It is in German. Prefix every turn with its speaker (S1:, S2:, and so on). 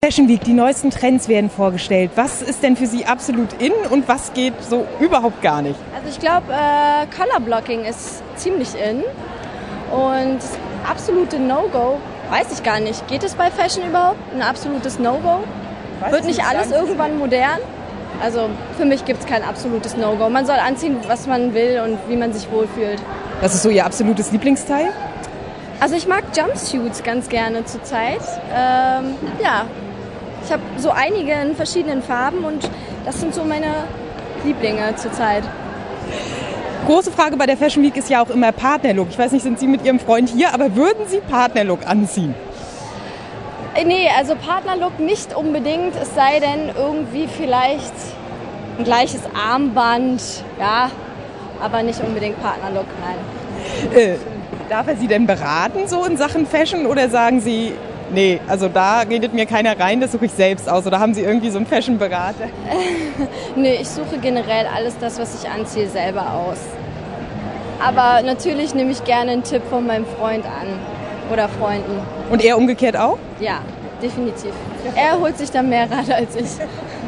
S1: Fashion Week, die neuesten Trends werden vorgestellt. Was ist denn für Sie absolut in und was geht so überhaupt gar nicht?
S2: Also ich glaube, Color Blocking ist ziemlich in und das absolute No-Go, weiß ich gar nicht. Geht es bei Fashion überhaupt? Ein absolutes No-Go? Wird nicht alles irgendwann modern? Also für mich gibt es kein absolutes No-Go. Man soll anziehen, was man will und wie man sich wohlfühlt.
S1: Was ist so Ihr absolutes Lieblingsteil?
S2: Also ich mag Jumpsuits ganz gerne zurzeit. Ja, ich habe so einige in verschiedenen Farben und das sind so meine Lieblinge zurzeit.
S1: Große Frage bei der Fashion Week ist ja auch immer Partnerlook. Ich weiß nicht, sind Sie mit Ihrem Freund hier, aber würden Sie Partnerlook anziehen?
S2: Nee, also Partnerlook nicht unbedingt, es sei denn irgendwie vielleicht ein gleiches Armband, ja, aber nicht unbedingt Partnerlook, nein.
S1: Darf er Sie denn beraten so in Sachen Fashion oder sagen Sie, nee, also da redet mir keiner rein, das suche ich selbst aus, oder haben Sie irgendwie so einen Fashion-Berater?
S2: Nee, ich suche generell alles das, was ich anziehe, selber aus. Aber natürlich nehme ich gerne einen Tipp von meinem Freund an oder Freunden.
S1: Und er umgekehrt auch?
S2: Ja, definitiv. Er holt sich dann mehr Rat als ich.